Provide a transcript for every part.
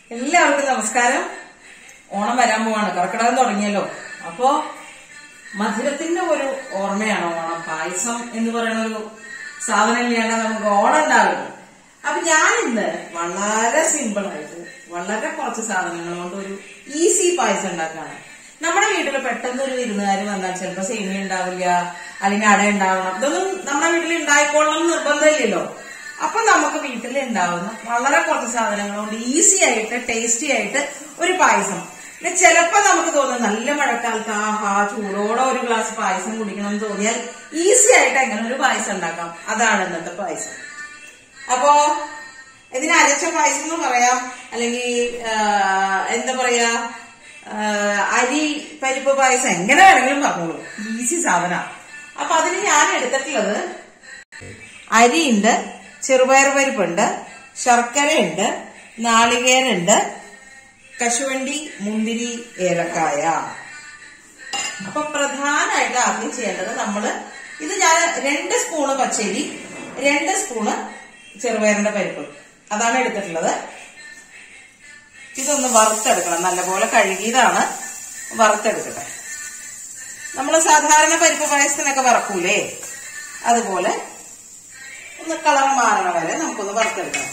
എല്ലാവർക്കും നമസ്കാരം. ഓണം വരാൻ പോവാണ്, കർക്കിടകം തുടങ്ങിയല്ലോ. അപ്പോ മധുരത്തിന്റെ ഒരു ഓർമ്മയാണ് ഓണം. പായസം എന്ന് പറയുന്ന ഒരു സാധനം ഇല്ലാണ്ട് നമുക്ക് ഓണം ഉണ്ടാവില്ല. അപ്പൊ ഞാനിന്ന് വളരെ സിമ്പിളായിട്ട് വളരെ കുറച്ച് സാധനങ്ങൾ കൊണ്ട് ഒരു ഈസി പായസം ഉണ്ടാക്കാണ്. നമ്മുടെ വീട്ടിൽ പെട്ടെന്ന് ഒരു വിരുന്നുകാർ വന്നാൽ ചിലപ്പോ സേമിയ ഉണ്ടാവില്ല, അല്ലെങ്കിൽ അട ഉണ്ടാവണം. ഇതൊന്നും നമ്മുടെ വീട്ടിൽ ഉണ്ടായിക്കോളണം എന്ന് നിർബന്ധമില്ലല്ലോ. അപ്പൊ നമുക്ക് വീട്ടിൽ ഉണ്ടാവുന്ന വളരെ കുറച്ച് സാധനങ്ങൾ കൊണ്ട് ഈസി ആയിട്ട് ടേസ്റ്റി ആയിട്ട് ഒരു പായസം. പിന്നെ ചിലപ്പോ നമുക്ക് തോന്നുന്നു നല്ല മഴക്കാലത്ത് ചൂടോടെ ഒരു ഗ്ലാസ് പായസം കുടിക്കണം എന്ന് തോന്നിയാൽ ഈസി ആയിട്ട് എങ്ങനെ ഒരു പായസം ഉണ്ടാക്കാം. അതാണ് ഇന്നത്തെ പായസം. അപ്പോ ഇതിന് അരച്ച പായസം എന്ന് പറയാം, അല്ലെങ്കിൽ എന്താ പറയാ അരി പരിപ്പ് പായസം, എങ്ങനെ വേണമെങ്കിലും പറഞ്ഞോളൂ. ഈസി സാധന. അപ്പൊ അതിന് ഞാൻ എടുത്തിട്ടുള്ളത് അരിയുണ്ട്, ചെറുപയർ പരിപ്പുണ്ട്, ശർക്കരയുണ്ട്, നാളികേരുണ്ട്, കശുവണ്ടി, മുന്തിരി, ഏലക്കായ. അപ്പൊ പ്രധാനമായിട്ട് ആദ്യം ചെയ്യേണ്ടത് ഇത് ഞാൻ 2 സ്പൂണ് പച്ചരി, 2 സ്പൂണ് ചെറുപയറിന്റെ പരിപ്പ്, അതാണ് എടുത്തിട്ടുള്ളത്. ഇതൊന്ന് വറുത്തെടുക്കണം. നല്ലപോലെ കഴുകിയതാണ്, വറുത്തെടുക്കട്ടെ. നമ്മൾ സാധാരണ പരിപ്പ് പായസത്തിനൊക്കെ വറക്കൂലേ, അതുപോലെ ഒന്ന് കളർ മാറണ വരെ നമുക്കൊന്ന് വറുത്തെടുക്കണം.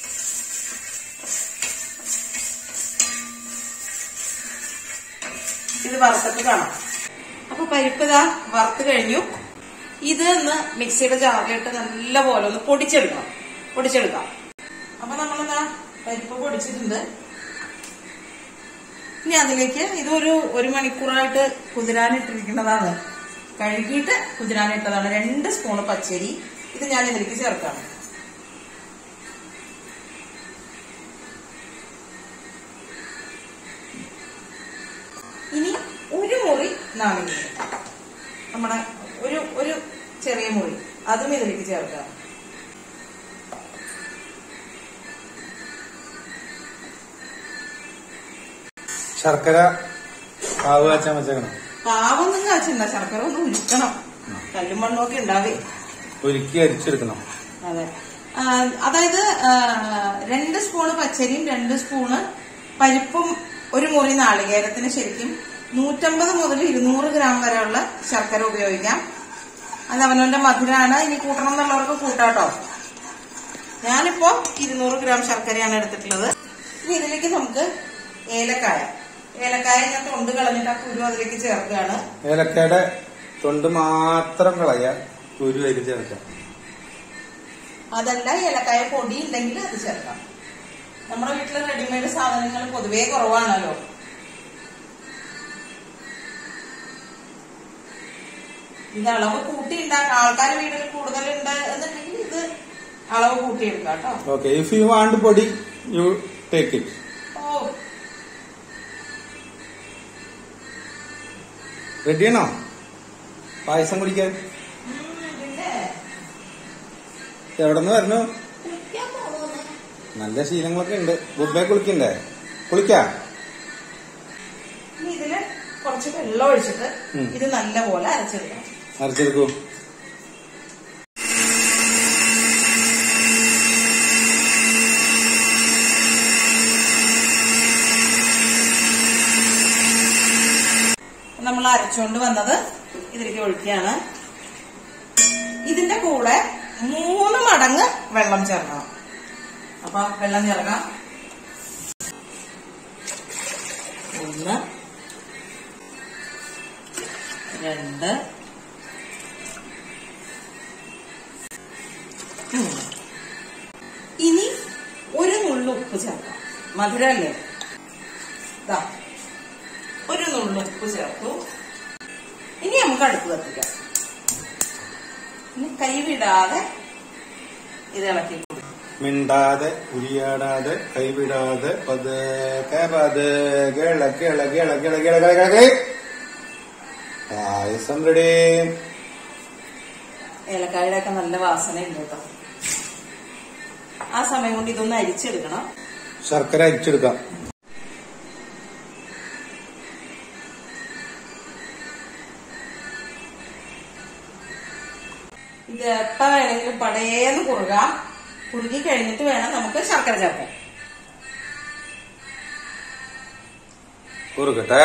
ഇത് വറുത്തിട്ട് കാണാം. അപ്പൊ പരിപ്പ് ഇതാ വറുത്ത് കഴിഞ്ഞു. ഇത് ഒന്ന് മിക്സിയുടെ ജാറിലിട്ട് നല്ലപോലെ ഒന്ന് പൊടിച്ചെടുക്കാം. അപ്പൊ നമ്മളിതാ പരിപ്പ് പൊടിച്ചിട്ടുണ്ട്. ഇനി അതിലേക്ക് ഇതൊരു 1 മണിക്കൂറായിട്ട് കുതിരാനിട്ടിരിക്കുന്നതാണ്. കഴുകിയിട്ട് കുതിരാനിട്ടതാണ്. 2 സ്പൂണ് പച്ചരി ഇത് ഞാൻ ഇതിലേക്ക് ചേർക്കാം. ഇനി 1 മുറി നാളികേരം, നമ്മുടെ ഒരു ചെറിയ മുറി, അതും ഇതിലേക്ക് ചേർക്കാം. ശർക്കര പാവ് കാച്ചാൻ വെച്ചേക്കണം. പാവൊന്നും കാച്ചണ്ട, ശർക്കര ഒന്ന് ഉരുക്കണം. കല്ലും മണ്ണൊക്കെ ഉണ്ടാവേ, ഉരുക്കി അരിച്ചെടുക്കണം. അതെ. അതായത് 2 സ്പൂണ് പച്ചരിയും 2 സ്പൂണ് പരിപ്പും 1 മുറി നാളികേരത്തിന് ശരിക്കും 150 മുതൽ 200 ഗ്രാം വരെയുള്ള ശർക്കര ഉപയോഗിക്കാം. അത് അവനവന്റെ മധുരമാണ്. ഇനി കൂട്ടണം എന്നുള്ളവർക്ക് കൂട്ടാട്ടോ. ഞാനിപ്പോ 200 ഗ്രാം ശർക്കരയാണ് എടുത്തിട്ടുള്ളത്. ഇനി ഇതിലേക്ക് നമുക്ക് ഏലക്കായ ഞാൻ തൊണ്ട് കളഞ്ഞിട്ട് ആ കുരു അതിലേക്ക് ചേർക്കുകയാണ്. ഏലക്കായുടെ തൊണ്ട് മാത്രം കളയാ, കുരു അതിൽ ചേർക്കാം. അതല്ല, ഏലക്കായ പൊടി ഉണ്ടെങ്കിൽ അത് ചേർക്കാം. നമ്മുടെ വീട്ടിൽ റെഡിമെയ്ഡ് സാധനങ്ങൾ പൊതുവേ കുറവാണല്ലോ. ഇത് അളവ് കൂട്ടി ഉണ്ടാക്കാം. ആൾക്കാർ വീട്ടിൽ കൂടുതലുണ്ട് എന്നുണ്ടെങ്കിൽ ഇത് അളവ് കൂട്ടിയെടുക്കാം കേട്ടോ. ഓക്കെ, ഇഫ് യു വാണ്ട് പൊടി യു ടേക്ക് ഇറ്റ്. റെഡിയാണോ പായസം കുടിക്കാൻ? എവിടെന്ന് വരണു? നല്ല ശീലങ്ങളൊക്കെ ഉണ്ട്. ഗുഡ് ബൈ കുളിക്കണ്ടേ? കുളിക്കാം. ഇതില് കുറച്ച് വെള്ളം ഒഴിച്ചിട്ട് ഇത് നല്ലപോലെ അരച്ചെടുക്കൂ. നമ്മൾ അരച്ചുകൊണ്ട് വന്നത് ഇതിലേക്ക് ഒഴിക്കുകയാണ്. ഇതിന്റെ കൂടെ 3 മടങ്ങ് വെള്ളം ചേർക്കണം. അപ്പൊ വെള്ളം ചേർക്കാം. 1, 2, 3. ഇനി 1 നുള്ളു ഉപ്പ് ചേർക്കാം. മധുരല്ലേ, 1 നുള്ളു ഉപ്പ് ചേർത്തു. ഇനി നമുക്ക് അടുപ്പ് കത്തിക്കാം. ഇനി കൈവിടാതെ ഇത് ഇളക്കി കൊടുക്കും. മിണ്ടാതെ, ഉരിയാടാതെ, കൈവിടാതെ, പതുക്കെ പായസം റെഡി. ഏലക്കായുടെ ഒക്കെ നല്ല വാസനയുണ്ട് കേട്ടോ. ആ സമയം കൊണ്ട് ഇതൊന്ന് അരിച്ചെടുക്കണം. ശർക്കര അരിച്ചെടുക്കാം. ഇത് എപ്പ വേണമെങ്കിലും പടയേന്ന് കുറുകി കഴിഞ്ഞിട്ട് വേണം നമുക്ക് ശർക്കര ചേർക്കാൻ. കുറുക്കട്ടെ.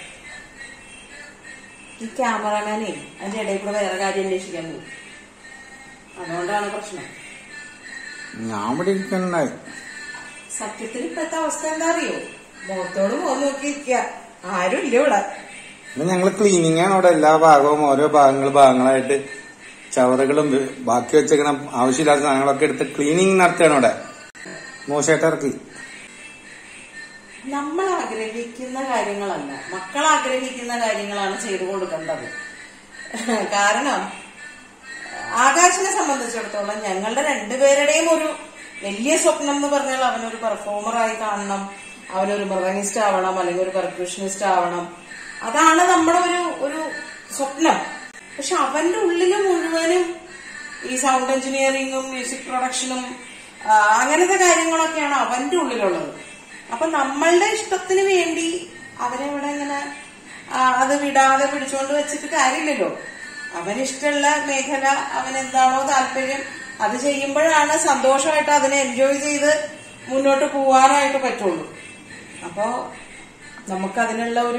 ഈ ക്യാമറാമാനെ അതിന്റെ ഇടയിൽ കൂടെ വേറെ കാര്യം അന്വേഷിക്കാൻ പോകും. അതുകൊണ്ടാണ് പ്രശ്നം. ഞാൻ ഇവിടെ ഇരിക്കണ്ടായി. സത്യത്തിൽ ഇപ്പത്തെ അവസ്ഥ എന്താ അറിയോ? മുഖത്തോട് മുഖം നോക്കിയിരിക്കുക, ആരും ഇല്ല ഇവിടെ. ഞങ്ങള് ക്ലീനിങ് ആണ് അവിടെ. എല്ലാ ഭാഗവും ഓരോ ഭാഗങ്ങളായിട്ട് ചവറുകളും ബാക്കി വെച്ചേക്കണ ആവശ്യമില്ലാത്ത സാധനങ്ങളൊക്കെ എടുത്ത് ക്ലീനിങ് നടത്തുകയാണ് അവിടെ. മോശമായിട്ട് ഇറക്കി. നമ്മൾ ആഗ്രഹിക്കുന്ന കാര്യങ്ങളല്ല, മക്കൾ ആഗ്രഹിക്കുന്ന കാര്യങ്ങളാണ് ചെയ്തു കൊടുക്കേണ്ടത്. കാരണം ആകാശിനെ സംബന്ധിച്ചിടത്തോളം ഞങ്ങളുടെ രണ്ടുപേരുടെയും ഒരു വലിയ സ്വപ്നം എന്ന് പറഞ്ഞാൽ അവനൊരു പെർഫോമറായി കാണണം, അവനൊരു മൃഗനിസ്റ്റ് ആവണം, അല്ലെങ്കിൽ ഒരു പെർക്യൂഷനിസ്റ്റ് ആവണം. അതാണ് നമ്മുടെ ഒരു സ്വപ്നം. പക്ഷെ അവന്റെ ഉള്ളില് മുഴുവനും ഈ സൗണ്ട് എഞ്ചിനീയറിംഗും മ്യൂസിക് പ്രൊഡക്ഷനും അങ്ങനത്തെ കാര്യങ്ങളൊക്കെയാണ് അവന്റെ ഉള്ളിലുള്ളത്. അപ്പൊ നമ്മളുടെ ഇഷ്ടത്തിന് വേണ്ടി അവനെവിടെ ഇങ്ങനെ അത് വിടാതെ പിടിച്ചുകൊണ്ട് വെച്ചിട്ട് കാര്യമില്ലല്ലോ. അവനിഷ്ടമുള്ള മേഖല, അവനെന്താണോ താല്പര്യം അത് ചെയ്യുമ്പോഴാണ് സന്തോഷമായിട്ട് അതിനെ എൻജോയ് ചെയ്ത് മുന്നോട്ട് പോവാനായിട്ട് പറ്റുള്ളൂ. അപ്പോ നമുക്കതിനുള്ള ഒരു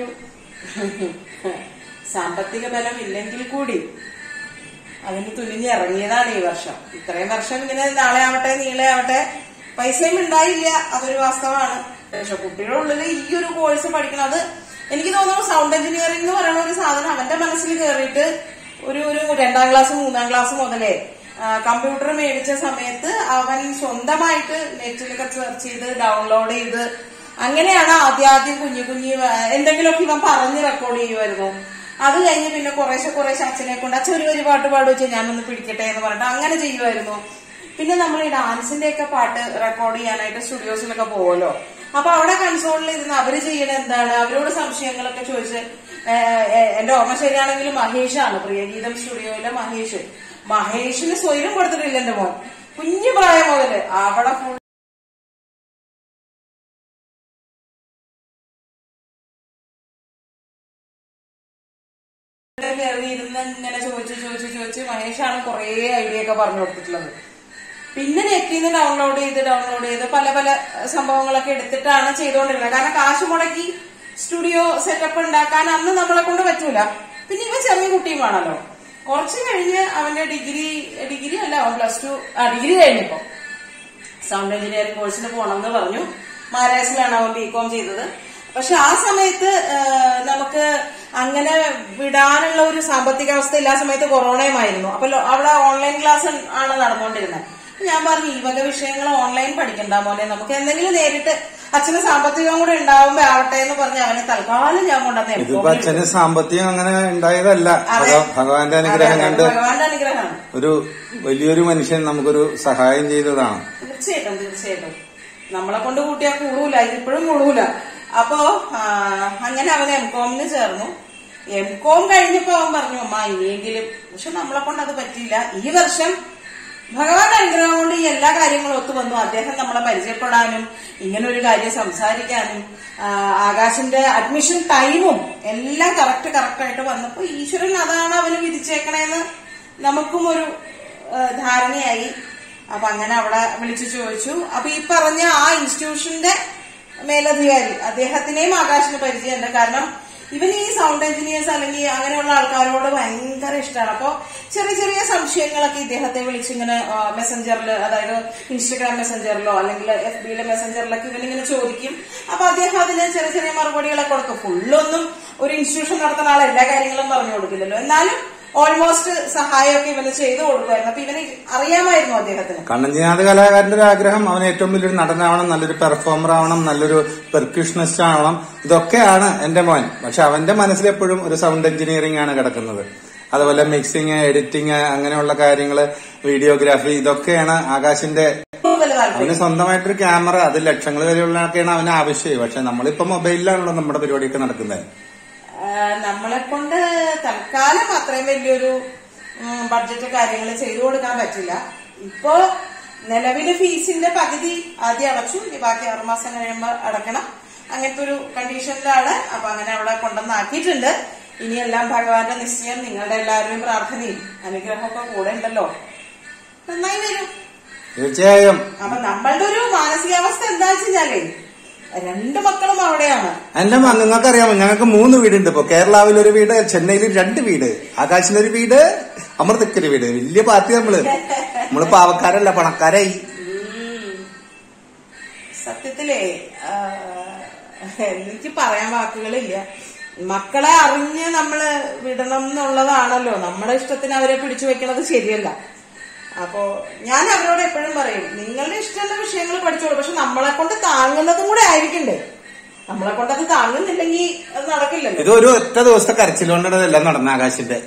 സാമ്പത്തിക ബലം ഇല്ലെങ്കിൽ കൂടി അതിന് തുനിഞ്ഞിറങ്ങിയതാണ് ഈ വർഷം. ഇത്രയും വർഷം ഇങ്ങനെ നാളെ ആവട്ടെ നീളെ ആവട്ടെ പൈസയും ഉണ്ടായില്ല, അതൊരു വാസ്തവമാണ്. പക്ഷെ കുട്ടികളുടെ ഉള്ളിൽ ഈ ഒരു കോഴ്സ് പഠിക്കണത് എനിക്ക് തോന്നുന്നു സൗണ്ട് എഞ്ചിനീയറിംഗ് എന്ന് പറയുന്ന ഒരു സാധനം അവന്റെ മനസ്സിൽ കയറിയിട്ട് ഒരു 2ാം ക്ലാസ് 3ാം ക്ലാസ് മുതലേ കമ്പ്യൂട്ടർ മേടിച്ച സമയത്ത് അവൻ സ്വന്തമായിട്ട് നെറ്റിലൊക്കെ സെർച്ച് ചെയ്ത് ഡൗൺലോഡ് ചെയ്ത് അങ്ങനെയാണ് ആദ്യം കുഞ്ഞു എന്തെങ്കിലുമൊക്കെ ഇവൻ പറഞ്ഞ് റെക്കോർഡ് ചെയ്യുമായിരുന്നു. അത് കഴിഞ്ഞ് പിന്നെ കുറേശ്ശെ അച്ഛനെ കൊണ്ട് അച്ഛൻ ഒരു പാട്ട് പാട് വെച്ചാൽ ഞാനൊന്ന് പിടിക്കട്ടെ എന്ന് പറഞ്ഞിട്ട് അങ്ങനെ ചെയ്യുമായിരുന്നു. പിന്നെ നമ്മൾ ഈ ഡാൻസിന്റെ ഒക്കെ പാട്ട് റെക്കോർഡ് ചെയ്യാനായിട്ട് സ്റ്റുഡിയോസിലൊക്കെ പോകുമല്ലോ. അപ്പൊ അവിടെ കൺസോളിൽ ഇരുന്ന് അവര് ചെയ്യണ എന്താണ്, അവരോട് സംശയങ്ങളൊക്കെ ചോദിച്ച്, എന്റെ ഓർമ്മ ശരിയാണെങ്കിൽ മഹേഷാണ്, പ്രിയഗീതം സ്റ്റുഡിയോയിലെ മഹേഷിന് സ്വയം കൊടുത്തിട്ടില്ല എന്റെ മോൻ. കുഞ്ഞു പ്രായം മുതല് അവിടെ ഫുൾ ഇരുന്ന് ഇങ്ങനെ ചോദിച്ച് മഹേഷാണ് കുറെ ഐഡിയ ഒക്കെ പറഞ്ഞു കൊടുത്തിട്ടുള്ളത്. പിന്നെ നെറ്റിന്ന് ഡൗൺലോഡ് ചെയ്ത് പല സംഭവങ്ങളൊക്കെ എടുത്തിട്ടാണ് ചെയ്തുകൊണ്ടിരുന്നത്. കാരണം കാശ് മുടക്കി സ്റ്റുഡിയോ സെറ്റപ്പ് ഉണ്ടാക്കാൻ അന്ന് നമ്മളെ കൊണ്ട് പറ്റൂല. പിന്നെ ഇവ ചെറിയ കുട്ടിയും ആണല്ലോ. കുറച്ച് കഴിഞ്ഞ് അവന്റെ ഡിഗ്രി അല്ല, അവൻ +2 ഡിഗ്രി കഴിഞ്ഞപ്പോ സൗണ്ട് എഞ്ചിനീയറിംഗ് കോഴ്സിന് പോകണമെന്ന് പറഞ്ഞു. മഹാരാഷ്ട്രയിലാണ് അവൻ BCom ചെയ്തത്. പക്ഷെ ആ സമയത്ത് നമുക്ക് അങ്ങനെ വിടാനുള്ള ഒരു സാമ്പത്തികാവസ്ഥ ഇല്ല. ആ സമയത്ത് കൊറോണയുമായിരുന്നു. അപ്പൊ അവിടെ ഓൺലൈൻ ക്ലാസ് ആണ് നടന്നുകൊണ്ടിരുന്നത്. ഞാൻ പറഞ്ഞു, ഈ വക വിഷയങ്ങൾ ഓൺലൈൻ പഠിക്കണ്ട മോനെ, നമുക്ക് എന്തെങ്കിലും നേരിട്ട് അച്ഛന് സാമ്പത്തികം കൂടെ ഉണ്ടാവുമ്പോ ആവട്ടെ എന്ന് പറഞ്ഞ് അവനെ തൽക്കാലം ഞാൻ കൊണ്ടുവന്നു. അച്ഛന് സാമ്പത്തികം അങ്ങനെ ഉണ്ടായതല്ല, ഭഗവാന്റെ അനുഗ്രഹം കണ്ട് ഒരു വലിയൊരു മനുഷ്യൻ നമുക്കൊരു സഹായം ചെയ്തതാണ്. തീർച്ചയായിട്ടും നമ്മളെ കൊണ്ട് കൂട്ടിയാൽ കൂടൂല, ഇതിപ്പോഴും കൂടൂല. അപ്പോ അങ്ങനെ അവൻ MCOM-ന് ചേർന്നു. MCOM കഴിഞ്ഞപ്പോ അവൻ പറഞ്ഞു, അമ്മ ഇനിയെങ്കിലും, പക്ഷെ നമ്മളെ കൊണ്ട് അത് പറ്റിയില്ല. ഈ വർഷം ഭഗവാന്റെ അനുഗ്രഹം കൊണ്ട് ഈ എല്ലാ കാര്യങ്ങളും ഒത്തുവന്നു. അദ്ദേഹം നമ്മളെ പരിചയപ്പെടാനും ഇങ്ങനെ ഒരു കാര്യം സംസാരിക്കാനും ആകാശിന്റെ അഡ്മിഷൻ ടൈമും എല്ലാം കറക്റ്റായിട്ട് വന്നപ്പോ ഈശ്വരൻ അതാണ് അവന് വിധിച്ചേക്കണേന്ന് നമുക്കും ഒരു ധാരണയായി. അപ്പൊ അങ്ങനെ അവിടെ വിളിച്ചു ചോദിച്ചു. അപ്പൊ ഈ പറഞ്ഞ ആ ഇൻസ്റ്റിറ്റ്യൂഷന്റെ മേലധികാരി അദ്ദേഹത്തിനെയും ആകാശിന് പരിചയമുണ്ട്. കാരണം ഇവൻ ഈ സൗണ്ട് എഞ്ചിനീയേഴ്സ് അല്ലെങ്കിൽ അങ്ങനെയുള്ള ആൾക്കാരോട് ഭയങ്കര ഇഷ്ടമാണ്. അപ്പൊ ചെറിയ സംശയങ്ങളൊക്കെ ഇദ്ദേഹത്തെ വിളിച്ചിങ്ങനെ മെസ്സഞ്ചറിൽ, അതായത് ഇൻസ്റ്റഗ്രാം മെസ്സഞ്ചറിലോ അല്ലെങ്കിൽ FB-യിലെ മെസ്സഞ്ചറിലൊക്കെ ഇവനിങ്ങനെ ചോദിക്കും. അപ്പൊ അദ്ദേഹം അതിന് ചെറിയ മറുപടികളൊക്കെ കൊടുക്കും. ഫുള്ളൊന്നും ഒരു ഇൻസ്റ്റിറ്റ്യൂഷൻ നടത്തുന്ന ആൾ എല്ലാ കാര്യങ്ങളും പറഞ്ഞു കൊടുക്കില്ലല്ലോ. എന്നാലും ഓൾമോസ്റ്റ് സഹായമൊക്കെ ഇവന് ചെയ്തു കൊടുക്കുമായിരുന്നു. അപ്പൊ ഇവന് അറിയാമായിരുന്നു അദ്ദേഹത്തിന്. കണ്ണഞ്ചിനാഥ് കലാകാരന്റെ ഒരു ആഗ്രഹം അവന് ഏറ്റവും വലിയൊരു നടനാവണം, നല്ലൊരു പെർഫോമർ ആവണം, നല്ലൊരു പെർക്യൂഷനിസ്റ്റ് ആവണം. ഇതൊക്കെയാണ് എന്റെ മോൻ. പക്ഷെ അവന്റെ മനസ്സിലെപ്പോഴും ഒരു സൗണ്ട് എഞ്ചിനീയറിംഗ് ആണ് കിടക്കുന്നത്. അതുപോലെ മിക്സിങ്, എഡിറ്റിംഗ്, അങ്ങനെയുള്ള കാര്യങ്ങള്, വീഡിയോഗ്രാഫി, ഇതൊക്കെയാണ് ആകാശിന്റെ. അവന് സ്വന്തമായിട്ടൊരു ക്യാമറ, അത് ലക്ഷങ്ങൾ വരെയുള്ളതൊക്കെയാണ് അവന് ആവശ്യം. പക്ഷെ നമ്മളിപ്പോ മൊബൈലിലാണല്ലോ നമ്മുടെ പരിപാടിയൊക്കെ നടക്കുന്നത്. നമ്മളെ കൊണ്ട് തൽക്കാലം അത്രയും വലിയൊരു ബഡ്ജറ്റ് കാര്യങ്ങൾ ചെയ്തു കൊടുക്കാൻ പറ്റില്ല. ഇപ്പോ നിലവിലെ ഫീസിന്റെ പകുതി ആദ്യം അടച്ചു, ബാക്കി 6 മാസം കഴിയുമ്പോൾ അടക്കണം. അങ്ങനത്തെ ഒരു കണ്ടീഷനിലാണ്. അപ്പൊ അങ്ങനെ അവിടെ കൊണ്ടുവന്നാക്കിയിട്ടുണ്ട്. ഇനിയെല്ലാം ഭഗവാന്റെ നിശ്ചയം, നിങ്ങളുടെ എല്ലാവരുടെയും പ്രാർത്ഥനയും അനുഗ്രഹമൊക്കെ കൂടെ ഉണ്ടല്ലോ, നന്നായി വരും തീർച്ചയായും. അപ്പൊ നമ്മളുടെ ഒരു മാനസികാവസ്ഥ എന്താ വെച്ചാലേ, 2 മക്കളും അവിടെയാണ്. എന്റെ നിങ്ങൾക്ക് അറിയാമോ, ഞങ്ങൾക്ക് 3 വീടുണ്ട് ഇപ്പൊ. കേരളാവിൽ ഒരു വീട്, ചെന്നൈയിൽ 2 വീട്, ആകാശിനൊരു വീട്, അമൃതക്കൊരു വീട്. വലിയ പാർട്ടി നമ്മള് പാവക്കാരല്ല, പണക്കാരായി. സത്യത്തിലേ എനിക്ക് പറയാൻ വാക്കുകളില്ല. മക്കളെ അറിഞ്ഞ് നമ്മള് വിടണം എന്നുള്ളതാണല്ലോ. നമ്മുടെ ഇഷ്ടത്തിന് അവരെ പിടിച്ചു വെക്കണത് ശരിയല്ല. അപ്പോ ഞാൻ അവരോട് എപ്പോഴും പറയും, നിങ്ങളുടെ ഇഷ്ടമുള്ള വിഷയങ്ങൾ പഠിച്ചോളൂ, പക്ഷെ നമ്മളെ കൊണ്ട് താങ്ങുന്നതും കൂടെ ആയിരിക്കണ്ടേ. നമ്മളെ കൊണ്ട് അത് താങ്ങുന്നില്ലെങ്കിൽ അത് നടക്കില്ലല്ലോ. ഇത് ഒരു ഒറ്റ ദിവസത്തെ കരച്ചിലുകൊണ്ടെല്ലാം നടന്ന ആകാശിന്റെ.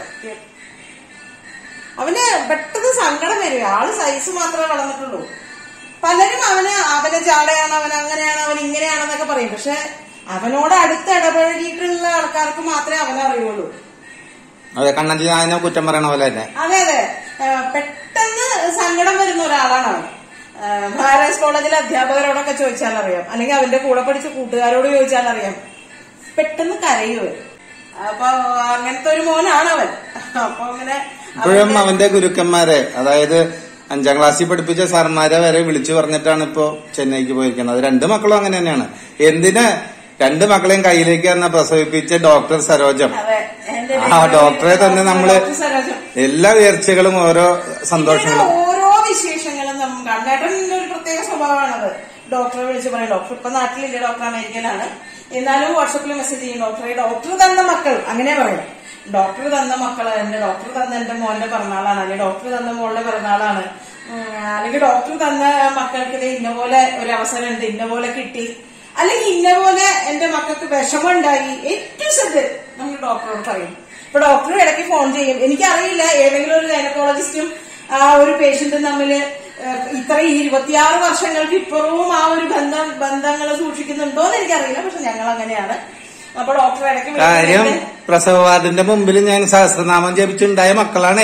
അവന് പെട്ടെന്ന് സങ്കടം വരും. ആള് സൈസ് മാത്രമേ വളർന്നിട്ടുള്ളൂ. പലരും അവന് ജാടയാണ്, അവൻ അങ്ങനെയാണ്, അവൻ ഇങ്ങനെയാണെന്നൊക്കെ പറയും. പക്ഷെ അവനോട് അടുത്ത് ഇടപഴകിയിട്ടുള്ള ആൾക്കാർക്ക് മാത്രമേ അവനെ അറിയുള്ളൂ. അതെ, കണ്ണഞ്ചി നായനെ കുറ്റം പറയണ പോലെ തന്നെ. അതെ അതെ, പെട്ടെന്ന് സങ്കടം വരുന്ന ഒരാളാണ് അവൻ. മഹാരാജ് കോളേജിലെ അധ്യാപകരോടൊക്കെ ചോദിച്ചാൽ അറിയാം, അല്ലെങ്കിൽ അവന്റെ കൂടെ പഠിച്ച കൂട്ടുകാരോട് ചോദിച്ചാൽ അറിയാം, പെട്ടെന്ന് കരയും. അപ്പൊ അങ്ങനത്തെ ഒരു മോനാണ് അവൻ. അപ്പൊ അങ്ങനെ ഇപ്പോഴും അവന്റെ ഗുരുക്കന്മാരെ, അതായത് 5ാം ക്ലാസ്സിൽ പഠിപ്പിച്ച സാർമാരെ വരെ വിളിച്ചു പറഞ്ഞിട്ടാണ് ഇപ്പൊ ചെന്നൈക്ക് പോയിരിക്കുന്നത്. 2 മക്കളും അങ്ങനെ തന്നെയാണ്. എന്തിന് 2 മക്കളെയും കയ്യിലേക്ക് തന്നെ പ്രസവിപ്പിച്ച ഡോക്ടർ സരോജം. ആ ഡോക്ടറെ തന്നെ നമ്മള് എല്ലാ ഉയർച്ചകളും ഓരോ സന്തോഷങ്ങളും ഓരോ വിശേഷങ്ങളും കണ്ടേട്ടൻ ഒരു പ്രത്യേക സ്വഭാവമാണത്. ഡോക്ടറെ വിളിച്ച് പറയും. ഡോക്ടർ ഇപ്പൊ നാട്ടിലില്ല, ഡോക്ടർ അമേരിക്കയിലാണ്. എന്നാലും വാട്സപ്പിൽ മെസ്സേജ് ചെയ്യും, ഡോക്ടർ തന്ന മക്കൾ, അങ്ങനെ പറയും. ഡോക്ടർ തന്ന മക്കള്, ഡോക്ടർ തന്ന എന്റെ മോന്റെ പിറന്നാളാണ്, അല്ലെങ്കിൽ ഡോക്ടർ തന്ന മോളുടെ പിറന്നാളാണ്, അല്ലെങ്കിൽ ഡോക്ടർ തന്ന മക്കൾക്ക് ഇന്ന പോലെ ഒരു അവസരം ഉണ്ട്, ഇന്ന പോലെ കിട്ടി, അല്ലെങ്കിൽ ഇന്ന പോലെ എന്റെ മക്കൾക്ക് വിഷമം ഉണ്ടായി, ഏറ്റവും ശ്രദ്ധ നമ്മൾ ഡോക്ടറോട് പറയും. ഇപ്പൊ ഡോക്ടർ ഇടയ്ക്ക് ഫോൺ ചെയ്യും. എനിക്കറിയില്ല ഏതെങ്കിലും ഒരു ഗൈനക്കോളജിസ്റ്റും ആ ഒരു പേഷ്യന്റും തമ്മില് ഇത്ര 26 വർഷങ്ങൾക്ക് ഇപ്പുറവും ആ ഒരു ബന്ധങ്ങൾ സൂക്ഷിക്കുന്നുണ്ടോ എന്ന് എനിക്കറിയില്ല. പക്ഷെ ഞങ്ങൾ അങ്ങനെയാണ്. അപ്പൊ ഡോക്ടർ ഇടയ്ക്ക് കാര്യം പ്രസവവാർഡിന്റെ മുമ്പിൽ ഞാൻ സഹസ്രനാമം ജപിച്ചുണ്ടായ മക്കളാണേ.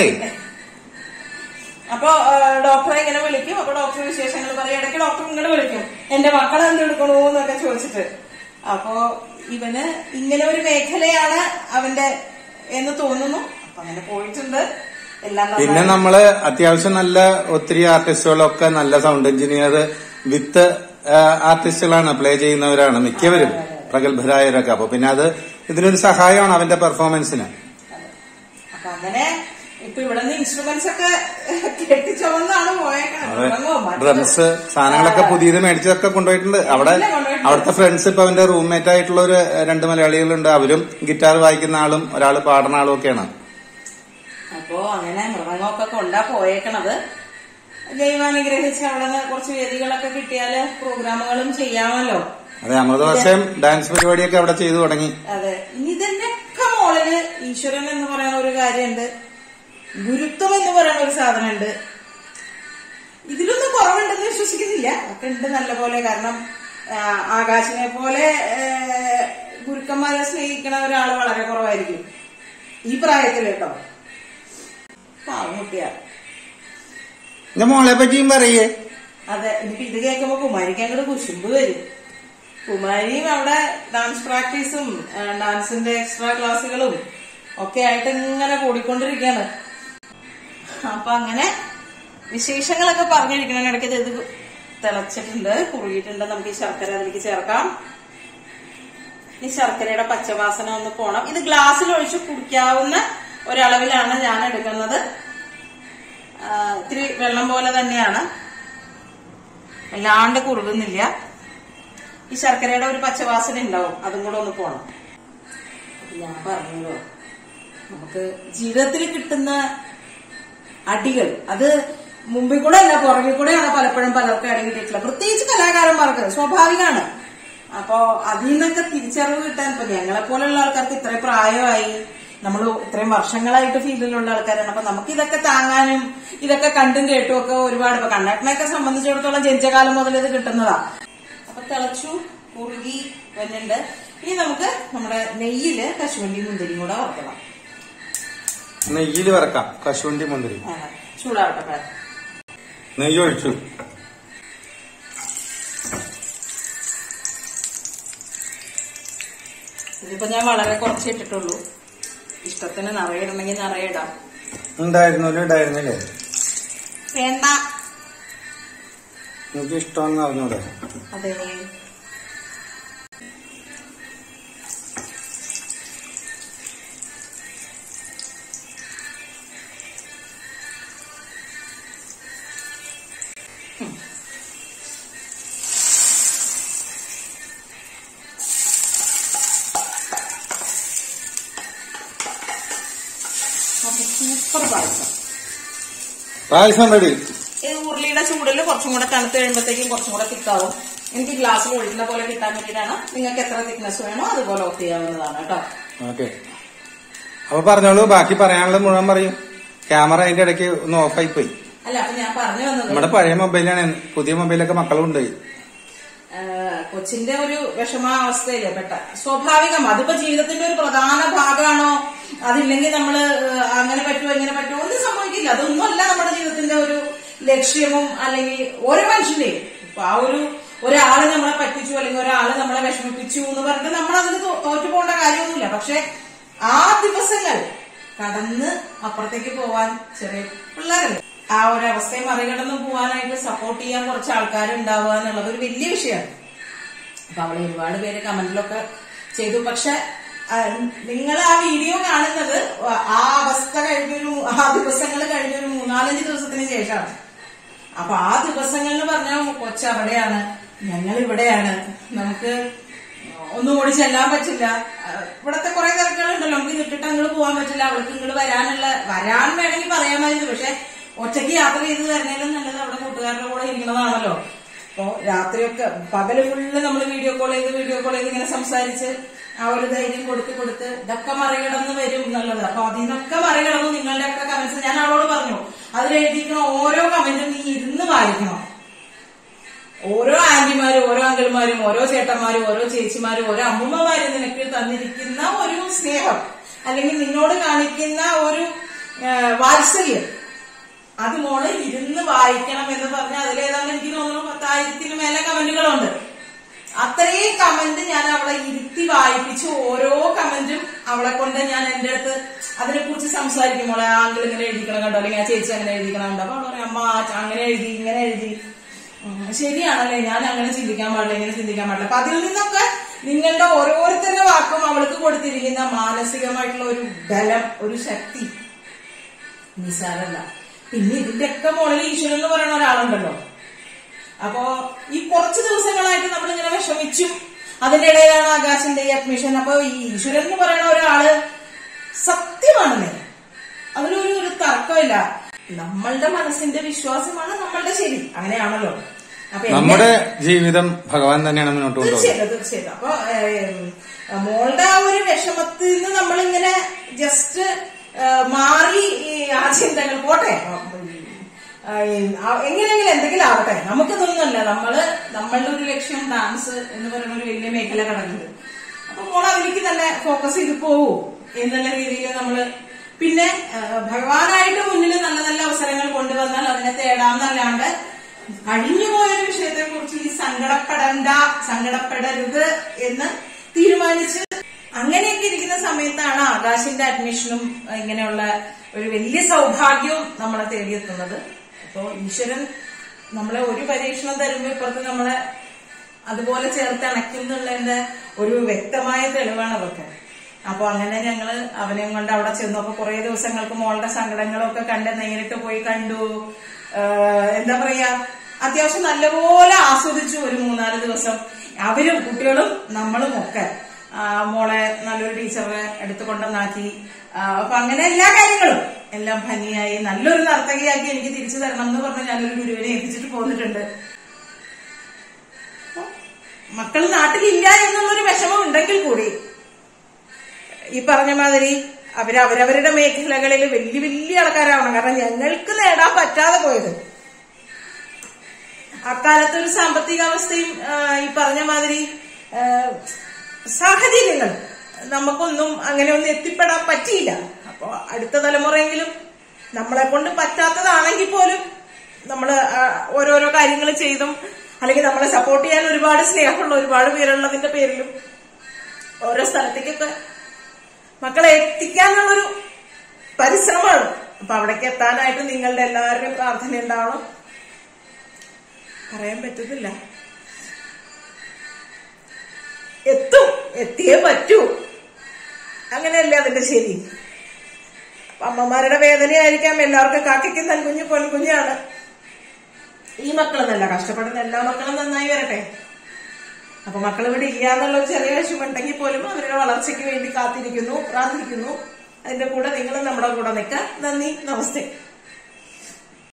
അപ്പൊ ഡോക്ടറെ ഇങ്ങനെ വിളിക്കും. അപ്പൊ ഡോക്ടർ വിശേഷങ്ങൾ പറയും. ഇടയ്ക്ക് ഡോക്ടർ ഇങ്ങനെ വിളിക്കും, എന്റെ മക്കളെ എന്തെടുക്കണോ എന്നൊക്കെ ചോദിച്ചിട്ട്. അപ്പൊ ഇവന് ഇങ്ങനെ ഒരു മേഖലയാണ് അവന്റെ എന്ന് തോന്നുന്നു. അപ്പൊ അങ്ങനെ പോയിട്ടുണ്ട്. പിന്നെ നമ്മള് അത്യാവശ്യം നല്ല ഒത്തിരി ആർട്ടിസ്റ്റുകളൊക്കെ നല്ല സൗണ്ട് എഞ്ചിനീയർ വിത്ത് ആർട്ടിസ്റ്റുകളാണ്, പ്ലേ ചെയ്യുന്നവരാണ് മിക്കവരും, പ്രഗത്ഭരായവരൊക്കെ. അപ്പൊ പിന്നെ അത് ഇതിനൊരു സഹായമാണ് അവന്റെ പെർഫോമൻസിന്. അപ്പൊ അങ്ങനെ ഇപ്പൊ ഇവിടെ നിന്ന് ഇൻസ്ട്രുമെന്റ്സ് ഒക്കെ കെട്ടിച്ചോന്നാണ് പോയേക്കുന്നത്. ഡ്രംസ് സാധനങ്ങളൊക്കെ പുതിയത് മേടിച്ചതൊക്കെ കൊണ്ടുപോയിട്ടുണ്ട്. അവിടുത്തെ ഫ്രണ്ട്സ് ഇപ്പൊ അവന്റെ റൂംമേറ്റ് ആയിട്ടുള്ള ഒരു 2 മലയാളികളുണ്ട്. അവരും ഗിറ്റാർ വായിക്കുന്ന ആളും ഒരാള് പാടുന്ന ആളും ഒക്കെയാണ്. അപ്പോ അങ്ങനെ മൃദംഗമൊക്കെ കൊണ്ടാ പോയേക്കണത്. ദൈവാനുഗ്രഹിച്ച് അവിടെ നിന്ന് കുറച്ച് വേദികളൊക്കെ കിട്ടിയാല് പ്രോഗ്രാമുകളും ചെയ്യാമല്ലോ. അതെ, അമൃതവർഷം ഡാൻസ് പരിപാടിയൊക്കെ അവിടെ ചെയ്തു തുടങ്ങി. അതെ, ഇനി ഇതിന്റെയൊക്കെ മോളില് ഈശ്വരൻ എന്ന് പറയുന്ന ഒരു കാര്യമുണ്ട്, ഗുരുത്വം എന്ന് പറയുന്ന ഒരു സാധനമുണ്ട്. ഇതിലൊന്നും കുറവുണ്ടെന്ന് വിശ്വസിക്കുന്നില്ല, ഒക്കെ ഉണ്ട് നല്ല പോലെ. കാരണം ആകാശിനെ പോലെ ഗുരുക്കന്മാരെ സ്നേഹിക്കണ ഒരാള് വളരെ കുറവായിരിക്കും ഈ പ്രായത്തിൽ കേട്ടോ. പാവമുട്ടിയാ മോളെ പറ്റിയും പറയേ. അതെ, എനിക്ക് ഇത് കേൾക്കുമ്പോ കുമാരിക്ക് അങ്ങോട്ട് കുശുമ്പ് വരും. കുമാരിയും അവിടെ ഡാൻസ് പ്രാക്ടീസും ഡാൻസിന്റെ എക്സ്ട്രാ ക്ലാസ്സുകളും ഒക്കെ ആയിട്ട് ഇങ്ങനെ കൂടിക്കൊണ്ടിരിക്കുകയാണ്. അപ്പൊ അങ്ങനെ വിശേഷങ്ങളൊക്കെ പറഞ്ഞിരിക്കണം. ഇടയ്ക്ക് ഇത് തിളച്ചിട്ടുണ്ട്, കുറുകിയിട്ടുണ്ട്. നമുക്ക് ഈ ശർക്കര അതിലേക്ക് ചേർക്കാം. ഈ ശർക്കരയുടെ പച്ചവാസന ഒന്ന് പോണം. ഇത് ഗ്ലാസ്സിൽ ഒഴിച്ച് കുടിക്കാവുന്ന ഒരളവിലാണ് ഞാൻ എടുക്കുന്നത്. ഇത്തിരി വെള്ളം പോലെ തന്നെയാണ്, അല്ലാണ്ട് കുറുകുന്നില്ല. ഈ ശർക്കരയുടെ ഒരു പച്ചവാസന ഉണ്ടാവും, അതും കൂടെ ഒന്ന് പോണം. ഞാൻ പറഞ്ഞല്ലോ, നമുക്ക് ജീവിതത്തിൽ കിട്ടുന്ന അടികൾ അത് മുമ്പിൽ കൂടെ അല്ല പുറകിൽ കൂടെയാണ് പലപ്പോഴും പലർക്കും അടി കിട്ടിയിട്ടില്ല. പ്രത്യേകിച്ച് കലാകാരന്മാർക്ക് സ്വാഭാവികമാണ്. അപ്പോ അതിൽ നിന്നൊക്കെ തിരിച്ചറിവ് കിട്ടാൻ ഇപ്പൊ ഞങ്ങളെ പോലെയുള്ള ആൾക്കാർക്ക് ഇത്രയും പ്രായമായി, നമ്മൾ ഇത്രയും വർഷങ്ങളായിട്ട് ഫീൽഡിലുള്ള ആൾക്കാരാണ്. അപ്പൊ നമുക്ക് ഇതൊക്കെ താങ്ങാനും ഇതൊക്കെ കണ്ടും കേട്ടും ഒക്കെ ഒരുപാട്. ഇപ്പൊ കണ്ണേട്ടനെയൊക്കെ സംബന്ധിച്ചിടത്തോളം ജനിച്ച കാലം മുതൽ ഇത് കിട്ടുന്നതാ. അപ്പൊ തിളച്ചു കുറുകി വരുന്നുണ്ട്. ഇനി നമുക്ക് നമ്മുടെ നെയ്യില് കശുവണ്ടി മുന്തിരിയും കൂടെ വറുക്കണം. നെയ്യിൽ വറക്കാം കശുവണ്ടി മുന്തിരി. ചൂടാവട്ടെ. നെയ്യ് ഒഴിച്ചു. ഇതിപ്പോ ഞാൻ വളരെ കുറച്ച് ഇട്ടിട്ടുള്ളൂ. ഇഷ്ടത്തിന് നിറയിടണമെങ്കിൽ നിറയിടാം. ഉണ്ടായിരുന്നില്ലേ? വേണ്ട, എനിക്ക് ഇഷ്ടമെന്ന് അറിഞ്ഞൂടെ? അതെ. പായസം റെഡി. ഇത് ഉരുളിയുടെ ചൂടിൽ കുറച്ചും കൂടെ തണുത്ത് കഴിയുമ്പോഴത്തേക്കും കുറച്ചും കൂടെ തിക്കാവും. എനിക്ക് ഗ്ലാസ്സിൽ ഒഴിക്കുന്ന പോലെ കിട്ടാൻ വേണ്ടിയിട്ടാണ്. നിങ്ങൾക്ക് എത്ര തിക്നെസ് വേണോ അതുപോലെ ഓഫ് ചെയ്യാവുന്നതാണ് കേട്ടോ. ഓക്കെ, അപ്പൊ പറഞ്ഞോളൂ, ബാക്കി പറയാനുള്ളത് മുഴുവൻ പറയും. ക്യാമറ അതിന്റെ ഇടയ്ക്ക് ഒന്ന് ഓഫായി പോയി. അല്ല, അപ്പൊ ഞാൻ പറഞ്ഞു വന്നത് നമ്മുടെ പഴയ മൊബൈലാണ്, പുതിയ മൊബൈലൊക്കെ മക്കളും കൊണ്ടുപോയി. കൊച്ചിന്റെ ഒരു വിഷമാവസ്ഥയില് പെട്ട സ്വാഭാവികം. അതിപ്പോ ജീവിതത്തിന്റെ ഒരു പ്രധാന ഭാഗമാണോ? അതില്ലെങ്കിൽ നമ്മള് അങ്ങനെ പറ്റുമോ ഇങ്ങനെ പറ്റുമോ ഒന്നും സംഭവിക്കില്ല. അതൊന്നുമല്ല നമ്മുടെ ജീവിതത്തിന്റെ ഒരു ലക്ഷ്യവും. അല്ലെങ്കിൽ ഓരോ മനുഷ്യന്റെയും ആ ഒരാള് നമ്മളെ പറ്റിച്ചു അല്ലെങ്കിൽ ഒരാള് നമ്മളെ വിഷമിപ്പിച്ചു എന്ന് പറഞ്ഞിട്ട് നമ്മളതിന് തോറ്റു പോകേണ്ട കാര്യമൊന്നുമില്ല. പക്ഷെ ആ ദിവസങ്ങൾ കടന്ന് അപ്പുറത്തേക്ക് പോവാൻ ചെറിയ പിള്ളേരല്ലേ, ആ ഒരു അവസ്ഥയെ മറികടന്ന് പോവാനായിട്ട് സപ്പോർട്ട് ചെയ്യാൻ കുറച്ച് ആൾക്കാരുണ്ടാവുക എന്നുള്ളത് ഒരു വലിയ വിഷയമാണ്. അപ്പൊ അവളെ ഒരുപാട് പേര് കമന്റിലൊക്കെ ചെയ്തു. പക്ഷെ നിങ്ങൾ ആ വീഡിയോ കാണുന്നത് ആ അവസ്ഥ ആ ദിവസങ്ങൾ കഴിഞ്ഞൊരു 3-4 ദിവസത്തിന് ശേഷമാണ്. അപ്പൊ ആ ദിവസങ്ങൾ എന്ന് പറഞ്ഞാൽ കൊച്ച് അവിടെയാണ്, ഞങ്ങൾ ഇവിടെയാണ്, നമുക്ക് ഒന്നും കൂടി ചെല്ലാൻ പറ്റില്ല. ഇവിടത്തെ കുറെ തിരക്കുകളുണ്ടല്ലോ, നമുക്ക് ഇട്ടിട്ട് അങ്ങോട്ട് പോകാൻ പറ്റില്ല. അവൾക്ക് ഇങ്ങോട്ട് വരാൻ വേണമെങ്കിൽ പറയാമായിരുന്നു. പക്ഷെ ഒറ്റയ്ക്ക് യാത്ര ചെയ്ത് തരണേലും നല്ലത് അവിടെ കൂട്ടുകാരുടെ കൂടെ ഇരിക്കുന്നതാണല്ലോ. അപ്പൊ രാത്രിയൊക്കെ പകല് ഫുള്ള് നമ്മൾ വീഡിയോ കോൾ ചെയ്ത് ഇങ്ങനെ സംസാരിച്ച് ആ ഒരു ധൈര്യം കൊടുത്ത് ഇതൊക്കെ മറികടന്ന് വരും എന്നുള്ളത്. അപ്പൊ അതിനൊക്കെ മറികടന്ന് നിങ്ങളുടെ ഒക്കെ കമന്റ്സ് ഞാൻ അവളോട് പറഞ്ഞു, അതിലെഴുതിയിരിക്കുന്ന ഓരോ കമന്റും നീ ഇരുന്ന് വായിക്കണം. ഓരോ ആന്റിമാരും ഓരോ അങ്കിൾമാരും ഓരോ ചേട്ടന്മാരും ഓരോ ചേച്ചിമാരും ഓരോ അമ്മൂമ്മമാരും നിനക്ക് തന്നിരിക്കുന്ന ഒരു സ്നേഹം അല്ലെങ്കിൽ നിന്നോട് കാണിക്കുന്ന ഒരു വാത്സല്യം അത് മോള് ഇരുന്ന് വായിക്കണം എന്ന് പറഞ്ഞാൽ അതിലേതാണ്ട് എനിക്ക് തോന്നുന്നു 10,000-ന് മേലെ കമന്റുകളുണ്ട്. അത്രയും കമന്റ് ഞാൻ അവളെ ഇരുത്തി വായിപ്പിച്ച് ഓരോ കമന്റും അവളെ കൊണ്ട് ഞാൻ എന്റെ അടുത്ത് അതിനെ കുറിച്ച് സംസാരിക്കും. മോളെ ആ അങ്കിൾ ഇങ്ങനെ എഴുതിക്കണം കണ്ടോ, അല്ലെങ്കിൽ ആ ചേച്ചി അങ്ങനെ എഴുതിക്കണം കണ്ടോ. അപ്പൊ അവൾ പറയും, അമ്മ അങ്ങനെ എഴുതി ഇങ്ങനെ എഴുതി. ശരിയാണല്ലേ, ഞാൻ അങ്ങനെ ചിന്തിക്കാൻ പാടില്ല ഇങ്ങനെ ചിന്തിക്കാൻ പാടില്ല. അപ്പൊ അതിൽ നിന്നൊക്കെ നിങ്ങളുടെ ഓരോരുത്തരുടെ വാക്കും അവൾക്ക് കൊടുത്തിരിക്കുന്ന മാനസികമായിട്ടുള്ള ഒരു ബലം, ഒരു ശക്തി നിസ്സാരല്ല. പിന്നെ ഇതിന്റെയൊക്കെ മുകളിൽ ഈശ്വരൻ എന്ന് പറയുന്ന ഒരാളുണ്ടല്ലോ. അപ്പോ ഈ കുറച്ച് ദിവസങ്ങളായിട്ട് നമ്മളിങ്ങനെ വിഷമിച്ചും അതിന്റെ ഇടയിലാണ് ആകാശിന്റെ ഈ അഡ്മിഷൻ. അപ്പൊ ഈ ഈശ്വരൻ എന്ന് പറയുന്ന ഒരാള് സത്യമാണല്ലേ, അതിലൊരു തർക്കമില്ല. നമ്മളുടെ മനസ്സിന്റെ വിശ്വാസമാണ് നമ്മളുടെ ശരി, അങ്ങനെയാണല്ലോ. അപ്പൊ നമ്മുടെ ജീവിതം ഭഗവാൻ തന്നെയാണ് മുന്നോട്ട് കൊണ്ടുപോകുന്നത്. തീർച്ചയായിട്ടും. അപ്പൊ മോളുടെ ആ ഒരു വിഷമത്തിൽ നിന്ന് നമ്മളിങ്ങനെ ജസ്റ്റ് മാറി ആ ചിന്തകൾ പോട്ടെ, എങ്ങനെയെങ്കിലും എന്തെങ്കിലും ആവട്ടെ, നമുക്കിതൊന്നുമല്ല. നമ്മളുടെ ഒരു ലക്ഷ്യം ഡാൻസ് എന്ന് പറയുന്ന ഒരു വലിയ മേഖല കിടക്കുന്നത്. അപ്പൊ മോൾ അതിലേക്ക് തന്നെ ഫോക്കസ് ചെയ്ത് പോവൂ എന്നുള്ള രീതിയിൽ നമ്മള് പിന്നെ ഭഗവാനായിട്ട് മുന്നിൽ നല്ല നല്ല അവസരങ്ങൾ കൊണ്ടുവന്നാൽ അതിനെ തേടാമെന്നല്ലാണ്ട് കഴിഞ്ഞുപോയൊരു വിഷയത്തെ കുറിച്ച് ഈ സങ്കടപ്പെടരുത് എന്ന് തീരുമാനിച്ച് അങ്ങനെയൊക്കെ ഇരിക്കുന്ന സമയത്താണ് ആകാശിന്റെ അഡ്മിഷനും ഇങ്ങനെയുള്ള ഒരു വലിയ സൗഭാഗ്യവും നമ്മളെ തേടിയെത്തുന്നത്. അപ്പോ ഈശ്വരൻ നമ്മളെ ഒരു പരീക്ഷണം തരുമ്പോ ഇപ്പുറത്ത് നമ്മളെ അതുപോലെ ചേർത്ത് അണയ്ക്കുന്നുള്ളതിന്റെ ഒരു വ്യക്തമായ തെളിവാണ് അതൊക്കെ. അപ്പൊ അങ്ങനെ ഞങ്ങള് അവനെയും കൊണ്ട് അവിടെ ചെന്നു. അപ്പൊ കുറെ ദിവസങ്ങൾക്ക് മോളുടെ സങ്കടങ്ങളൊക്കെ കണ്ട് നേരിട്ട് പോയി കണ്ടു. എന്താ പറയാ, അത്യാവശ്യം നല്ലപോലെ ആസ്വദിച്ചു ഒരു 3-4 ദിവസം. അവരും കുട്ടികളും നമ്മളും ഒക്കെ മോളെ നല്ലൊരു ടീച്ചറെ എടുത്തു കൊണ്ടുവന്നാക്കി. അപ്പൊ അങ്ങനെ എല്ലാ കാര്യങ്ങളും എല്ലാം ഭംഗിയായി നല്ലൊരു നർത്തകിയാക്കി എനിക്ക് തിരിച്ചു തരണം എന്ന് പറഞ്ഞ് ഞാനൊരു ഗുരുവിനെ ഏൽപ്പിച്ചിട്ട് പോന്നിട്ടുണ്ട്. മക്കൾ നാട്ടിലില്ല എന്നുള്ളൊരു വിഷമം ഉണ്ടെങ്കിൽ കൂടി ഈ പറഞ്ഞ മാതിരി അവരവരുടെ മേഖലകളിൽ വലിയ വലിയ ആൾക്കാരാവണം. കാരണം ഞങ്ങൾക്ക് നേടാൻ പറ്റാതെ പോയത് അക്കാലത്തൊരു സാമ്പത്തിക അവസ്ഥയും ഈ പറഞ്ഞ മാതിരി സാഹചര്യങ്ങൾ നമുക്കൊന്നും അങ്ങനെ ഒന്നും എത്തിപ്പെടാൻ പറ്റിയില്ല. അപ്പൊ അടുത്ത തലമുറയെങ്കിലും നമ്മളെ കൊണ്ട് പറ്റാത്തതാണെങ്കിൽ പോലും നമ്മള് ഓരോരോ കാര്യങ്ങൾ ചെയ്തും അല്ലെങ്കിൽ നമ്മളെ സപ്പോർട്ട് ചെയ്യാൻ ഒരുപാട് സ്നേഹമുള്ള ഒരുപാട് പേരുള്ളതിന്റെ പേരിലും ഓരോ സ്ഥലത്തേക്കൊക്കെ മക്കളെ എത്തിക്കാനുള്ളൊരു പരിശ്രമമാണ്. അപ്പൊ അവിടേക്ക് എത്താനായിട്ട് നിങ്ങളുടെ എല്ലാവരുടെയും പ്രാർത്ഥന ഉണ്ടാവണം. പറയാൻ പറ്റുന്നില്ല, എത്തിയേ പറ്റൂ, അങ്ങനെയല്ലേ അതിന്റെ ശരി. അമ്മമാരുടെ വേദനയായിരിക്കാം എല്ലാവർക്കും. കാക്കയ്ക്ക് നൻകുഞ്ഞ് പൊൻകുഞ്ഞാണ്. ഈ മക്കളെന്നല്ല, കഷ്ടപ്പെടുന്ന എല്ലാ മക്കളും നന്നായി വരട്ടെ. അപ്പൊ മക്കൾ ഇവിടെ ഇല്ല എന്നുള്ള ഒരു ചെറിയ വിഷമുണ്ടെങ്കിൽ പോലും അവരുടെ വളർച്ചയ്ക്ക് വേണ്ടി കാത്തിരിക്കുന്നു, പ്രാർത്ഥിക്കുന്നു. അതിന്റെ കൂടെ നിങ്ങളും നമ്മുടെ കൂടെ നിൽക്കാം. നന്ദി, നമസ്തേ.